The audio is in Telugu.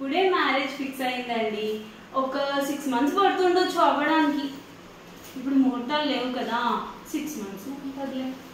ఇప్పుడే మ్యారేజ్ ఫిక్స్ అయిందండి. ఒక 6 months పడుతుండొచ్చు అవ్వడానికి. ఇప్పుడు ముహూర్తాలు లేవు కదా, 6 months ఉంటుందిలే.